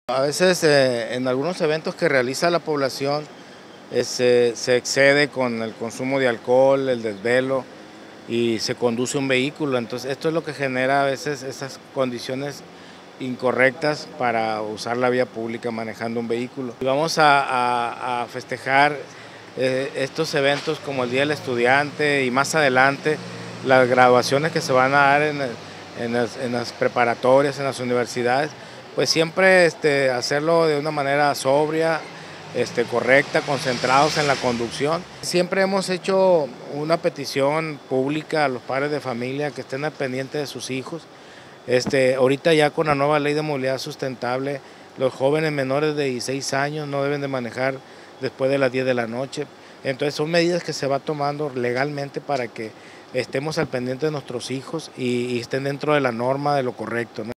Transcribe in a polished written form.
A veces en algunos eventos que realiza la población se excede con el consumo de alcohol, el desvelo y se conduce un vehículo. Entonces esto es lo que genera a veces esas condiciones incorrectas para usar la vía pública manejando un vehículo. Y vamos a festejar estos eventos como el Día del Estudiante y más adelante las graduaciones que se van a dar en las preparatorias, en las universidades, pues siempre hacerlo de una manera sobria, correcta, concentrados en la conducción. Siempre hemos hecho una petición pública a los padres de familia que estén al pendiente de sus hijos. Ahorita ya con la nueva ley de movilidad sustentable, los jóvenes menores de 16 años no deben de manejar después de las 10 de la noche. Entonces son medidas que se va tomando legalmente para que estemos al pendiente de nuestros hijos y estén dentro de la norma de lo correcto, ¿no?